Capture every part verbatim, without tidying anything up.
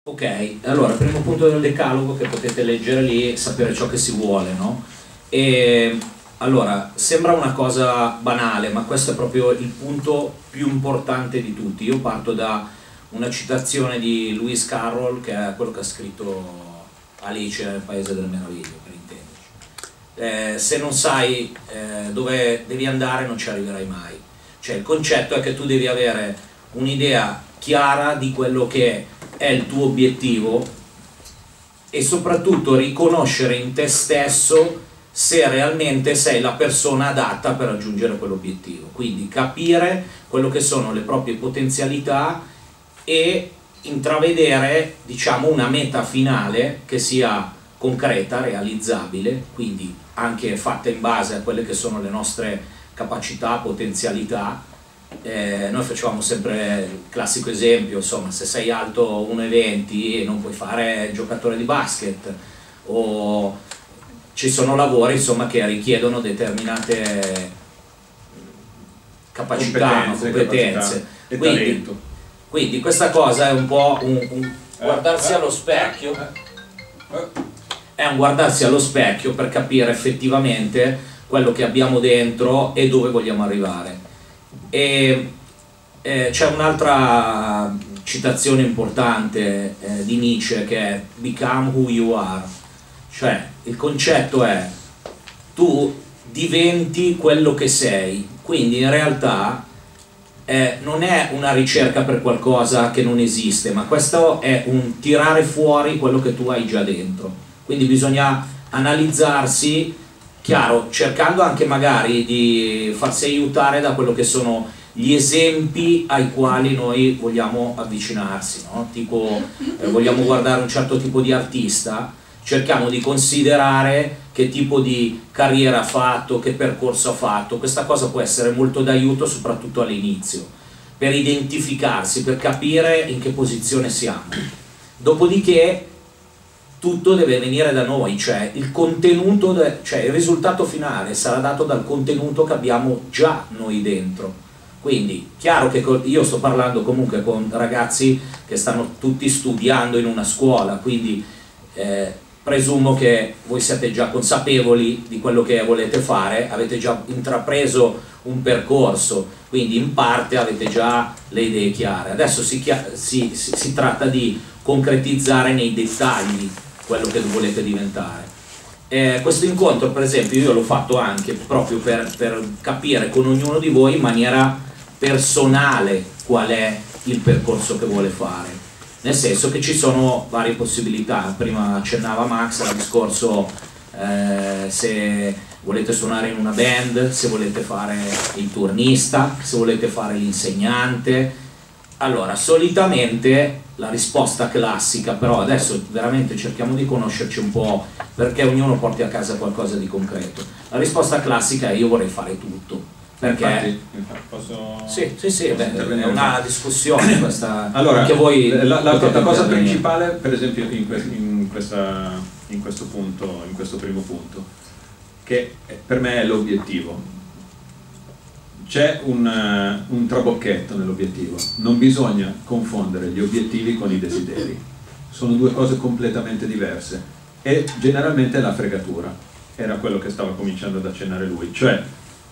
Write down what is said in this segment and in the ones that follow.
Ok, allora, il primo punto del decalogo che potete leggere lì è sapere ciò che si vuole, no? E allora, sembra una cosa banale, ma questo è proprio il punto più importante di tutti. Io parto da una citazione di Lewis Carroll, che è quello che ha scritto Alice nel Paese delle Meraviglie, per intenderci. Eh, se non sai eh, dove devi andare non ci arriverai mai. Cioè, il concetto è che tu devi avere un'idea chiara di quello che è il tuo obiettivo e soprattutto riconoscere in te stesso se realmente sei la persona adatta per raggiungere quell'obiettivo. Quindi capire quello che sono le proprie potenzialità e intravedere, diciamo, una meta finale che sia concreta, realizzabile, quindi anche fatta in base a quelle che sono le nostre capacità, potenzialità. Eh, noi facevamo sempre il classico esempio, insomma, se sei alto uno e venti e non puoi fare giocatore di basket, o ci sono lavori, insomma, che richiedono determinate capacità, competenze, competenze. E quindi, talento. Quindi questa cosa è un po' un, un guardarsi eh, allo specchio, eh, eh. è un guardarsi allo specchio per capire effettivamente quello che abbiamo dentro e dove vogliamo arrivare. E eh, c'è un'altra citazione importante eh, di Nietzsche, che è Become who you are, cioè il concetto è tu diventi quello che sei, quindi in realtà eh, non è una ricerca per qualcosa che non esiste, ma questo è un tirare fuori quello che tu hai già dentro, quindi bisogna analizzarsi, chiaro, cercando anche magari di farsi aiutare da quello che sono gli esempi ai quali noi vogliamo avvicinarsi, no? Tipo eh, vogliamo guardare un certo tipo di artista, cerchiamo di considerare che tipo di carriera ha fatto, che percorso ha fatto. Questa cosa può essere molto d'aiuto soprattutto all'inizio, per identificarsi, per capire in che posizione siamo. Dopodiché tutto deve venire da noi, cioè il contenuto, cioè il risultato finale sarà dato dal contenuto che abbiamo già noi dentro. Quindi, chiaro che io sto parlando comunque con ragazzi che stanno tutti studiando in una scuola, quindi eh, presumo che voi siete già consapevoli di quello che volete fare, avete già intrapreso un percorso, quindi in parte avete già le idee chiare. Adesso si, si, si, si tratta di concretizzare nei dettagli quello che volete diventare. Eh, questo incontro, per esempio, io l'ho fatto anche proprio per, per capire con ognuno di voi in maniera personale qual è il percorso che vuole fare, nel senso che ci sono varie possibilità. Prima accennava Max al discorso eh, se volete suonare in una band, se volete fare il turnista, se volete fare l'insegnante. Allora, solitamente la risposta classica, però adesso veramente cerchiamo di conoscerci un po' perché ognuno porti a casa qualcosa di concreto. La risposta classica è: io vorrei fare tutto. Perché? Infatti, infatti, posso, sì, sì, sì, posso beh, è una discussione questa. Allora, che voi la, la, la cosa intervenire. principale, per esempio, in, que in, questa, in questo punto, in questo primo punto, che per me è l'obiettivo. C'è un, uh, un trabocchetto nell'obiettivo, non bisogna confondere gli obiettivi con i desideri, sono due cose completamente diverse e generalmente è la fregatura, era quello che stava cominciando ad accennare lui, cioè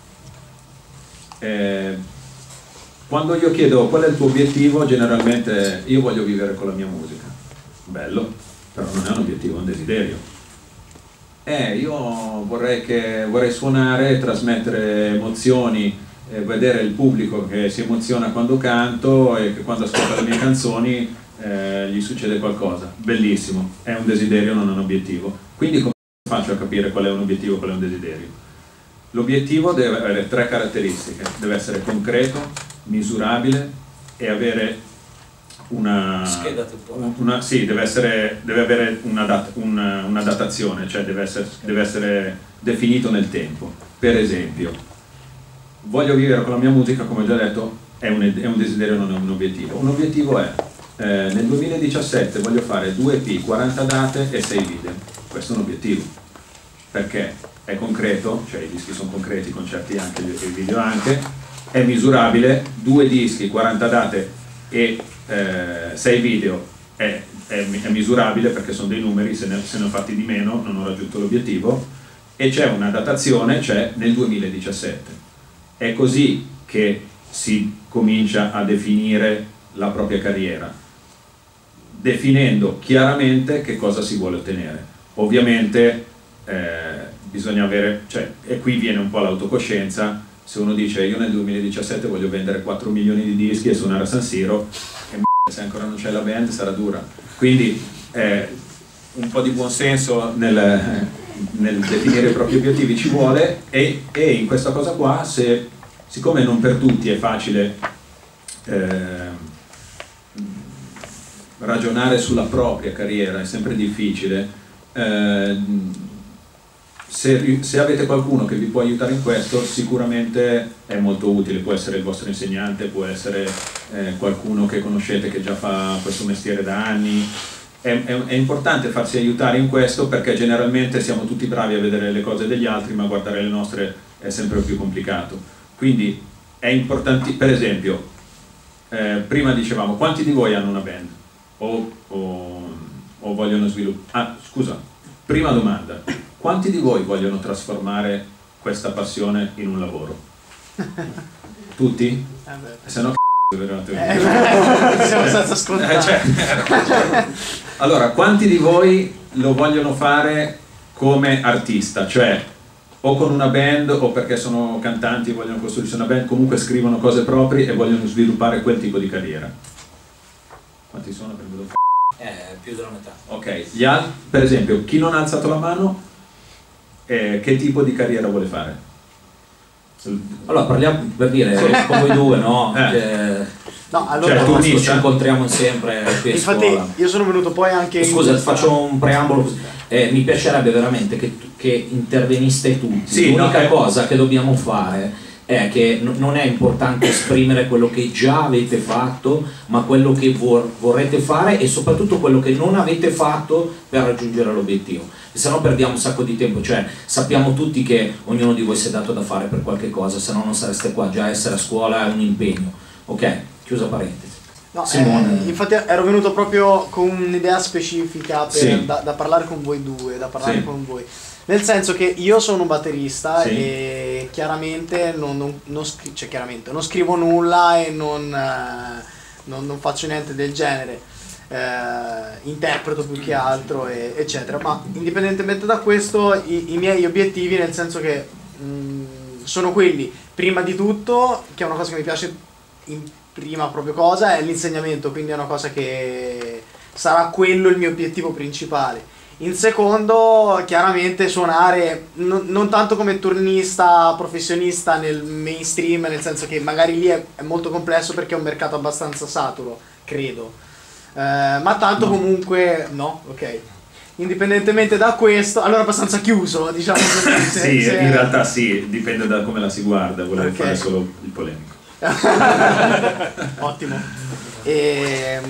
eh, quando io chiedo qual è il tuo obiettivo, generalmente io voglio vivere con la mia musica, bello, però non è un obiettivo, è un desiderio. Eh, io vorrei, che, vorrei suonare, trasmettere emozioni, Eh, vedere il pubblico che si emoziona quando canto e che quando ascolta le mie canzoni eh, gli succede qualcosa. Bellissimo, è un desiderio, non un obiettivo. Quindi come faccio a capire qual è un obiettivo e qual è un desiderio? L'obiettivo deve avere tre caratteristiche: deve essere concreto, misurabile e avere una, una sì, deve, essere, deve avere una, dat, una, una datazione, cioè deve essere, deve essere definito nel tempo. Per esempio, voglio vivere con la mia musica, come ho già detto, è un, è un desiderio, non è un obiettivo. Un obiettivo è, eh, nel duemiladiciassette voglio fare due E P, quaranta date e sei video. Questo è un obiettivo, perché è concreto, cioè i dischi sono concreti, i concerti anche, i video anche, è misurabile, due dischi, quaranta date e eh, sei video è, è, è misurabile perché sono dei numeri, se ne, se ne ho fatti di meno non ho raggiunto l'obiettivo, e c'è una datazione, cioè nel duemiladiciassette. È così che si comincia a definire la propria carriera, definendo chiaramente che cosa si vuole ottenere. Ovviamente eh, bisogna avere, cioè, e qui viene un po' l'autocoscienza. Se uno dice io nel duemiladiciassette voglio vendere quattro milioni di dischi e suonare a San Siro, e se ancora non c'è la band sarà dura. Quindi eh, un po' di buonsenso nel, nel definire i propri obiettivi ci vuole, e, e in questa cosa qua, se, siccome non per tutti è facile eh, ragionare sulla propria carriera, è sempre difficile, eh, Se, se avete qualcuno che vi può aiutare in questo, sicuramente è molto utile. Può essere il vostro insegnante, può essere eh, qualcuno che conoscete che già fa questo mestiere da anni. È, è, è importante farsi aiutare in questo, perché generalmente siamo tutti bravi a vedere le cose degli altri, ma guardare le nostre è sempre più complicato. Quindi è importante, per esempio, eh, prima dicevamo quanti di voi hanno una band o, o, o vogliono sviluppare. Ah, scusa, prima domanda. Quanti di voi vogliono trasformare questa passione in un lavoro? Tutti? Eh se no c***o, eh, siamo senza scontati. Eh, cioè, allora, quanti di voi lo vogliono fare come artista? Cioè, o con una band, o perché sono cantanti e vogliono costruirsi una band, comunque scrivono cose proprie e vogliono sviluppare quel tipo di carriera? Quanti sono? Per vedo c***o? Eh, più della metà. Ok, gli altri, per esempio, chi non ha alzato la mano, Eh, che tipo di carriera vuole fare? Allora parliamo, per dire, con voi due, no? Eh. Che, no, allora cioè, questo turnista? ci incontriamo sempre qui a infatti scuola. io sono venuto poi anche Scusa, in ti faccio un preambolo. Eh, mi piacerebbe veramente che, che interveniste tutti. Sì, l'unica no, cosa che dobbiamo fare è che n- non è importante esprimere quello che già avete fatto, ma quello che vor- vorrete fare, e soprattutto quello che non avete fatto per raggiungere l'obiettivo. Se no perdiamo un sacco di tempo. Cioè, sappiamo tutti che ognuno di voi si è dato da fare per qualche cosa, se no non sareste qua. Già essere a scuola è un impegno. Ok, chiusa parentesi. No, Simone. eh, infatti ero venuto proprio con un'idea specifica per, Sì. da, da parlare con voi due, da parlare Sì. con voi. Nel senso che io sono un batterista, Sì. e chiaramente non, non, non, scri- cioè, chiaramente non scrivo nulla e non, eh, non, non faccio niente del genere. Eh, interpreto più che altro, e, eccetera. Ma indipendentemente da questo, i, i miei obiettivi, nel senso che mh, sono quelli, prima di tutto, che è una cosa che mi piace in prima proprio cosa, è l'insegnamento, quindi è una cosa che sarà quello il mio obiettivo principale. In secondo, chiaramente suonare non, non tanto come turnista professionista nel mainstream, nel senso che magari lì è, è molto complesso perché è un mercato abbastanza saturo, credo. Eh, ma tanto No. comunque no, ok. Indipendentemente da questo, allora è abbastanza chiuso, diciamo così. se- Sì, se- in realtà sì, dipende da come la si guarda, volevo Ok. fare solo il polemico. Ottimo. E,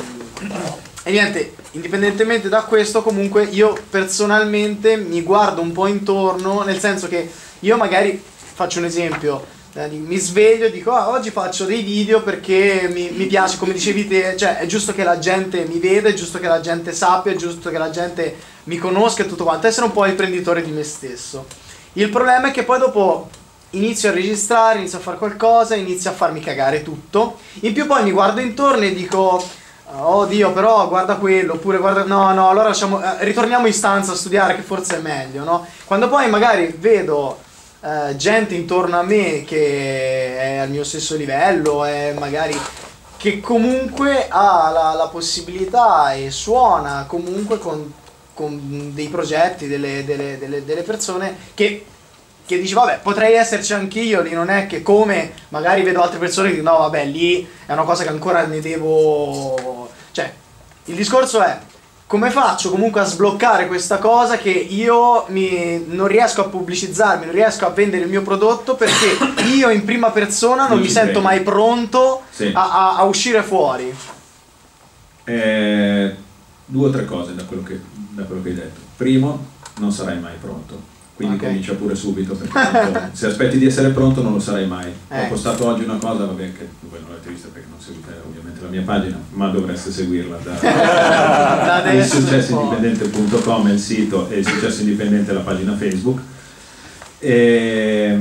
e niente, indipendentemente da questo, comunque io personalmente mi guardo un po' intorno, nel senso che io magari faccio un esempio, eh, mi sveglio e dico ah, oggi faccio dei video perché mi, mi piace, come dicevi te, cioè è giusto che la gente mi veda, è giusto che la gente sappia, è giusto che la gente mi conosca e tutto quanto, essere un po' imprenditore di me stesso. Il problema è che poi dopo inizio a registrare, inizio a fare qualcosa, inizio a farmi cagare tutto, in più poi mi guardo intorno e dico oh Dio, però guarda quello, oppure guarda, no no, allora lasciamo, eh, ritorniamo in stanza a studiare che forse è meglio, no? Quando poi magari vedo eh, gente intorno a me che è al mio stesso livello, e magari che comunque ha la, la possibilità e suona comunque con, con dei progetti, delle, delle, delle, delle persone che che dici vabbè potrei esserci anch'io lì, non è che come magari vedo altre persone che dicono no vabbè lì è una cosa che ancora ne devo, cioè il discorso è come faccio comunque a sbloccare questa cosa che io mi, non riesco a pubblicizzarmi, non riesco a vendere il mio prodotto perché io in prima persona non Non mi ci sento credi. mai pronto Sì. a, a, a uscire fuori. Eh, due o tre cose da quello, che, da quello che hai detto. Primo, non sarai mai pronto. quindi okay. comincia pure subito, perché tanto, se aspetti di essere pronto non lo sarai mai. Eh. Ho postato oggi una cosa, vabbè, che voi non l'avete vista perché non seguite ovviamente la mia pagina, ma dovreste seguirla da, da il successo indipendente punto com è il sito, e il Successo Indipendente è la pagina Facebook. E,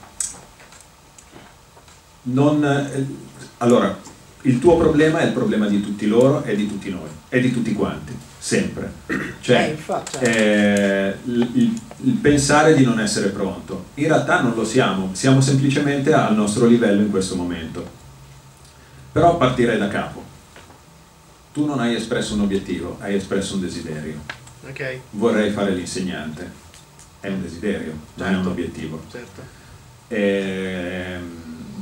non, allora, il tuo problema è il problema di tutti loro e di tutti noi, e di tutti quanti, sempre. Cioè, eh, infatti, eh, il, il, il pensare di non essere pronto. In realtà non lo siamo, siamo semplicemente al nostro livello in questo momento. Però partirei da capo. Tu non hai espresso un obiettivo, hai espresso un desiderio. Okay. Vorrei fare l'insegnante. È un desiderio, non certo. è un obiettivo. Certo. Ehm,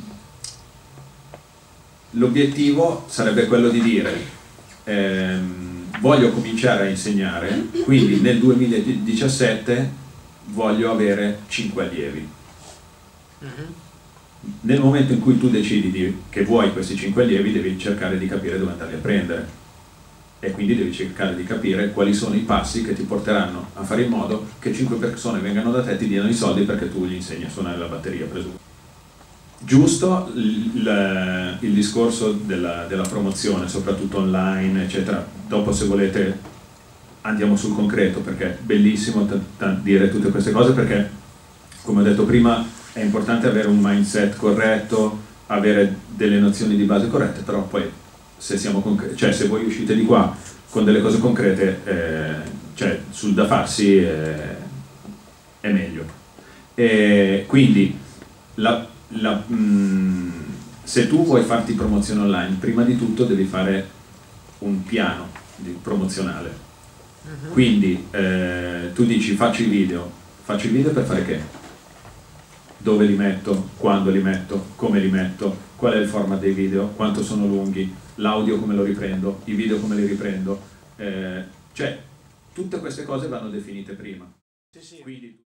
L'obiettivo sarebbe quello di dire ehm, voglio cominciare a insegnare, quindi nel duemiladiciassette voglio avere cinque allievi. Mm-hmm. Nel momento in cui tu decidi di, che vuoi questi cinque allievi, devi cercare di capire dove andarli a prendere, e quindi devi cercare di capire quali sono i passi che ti porteranno a fare in modo che cinque persone vengano da te e ti diano i soldi perché tu gli insegni a suonare la batteria, presumo. Giusto il, il discorso della, della promozione, soprattutto online, eccetera. Dopo, se volete, andiamo sul concreto, perché è bellissimo dire tutte queste cose, perché, come ho detto prima, è importante avere un mindset corretto, avere delle nozioni di base corrette, però poi se, siamo cioè, se voi uscite di qua con delle cose concrete, eh, cioè sul da farsi, eh, è meglio. E quindi la La, mh, se tu vuoi farti promozione online, prima di tutto devi fare un piano di, promozionale. Uh-huh. Quindi eh, tu dici faccio i video, faccio i video per fare che? Dove li metto, quando li metto, come li metto, qual è il format dei video, quanto sono lunghi, l'audio come lo riprendo, i video come li riprendo, eh, cioè tutte queste cose vanno definite prima. Sì, sì. Quindi,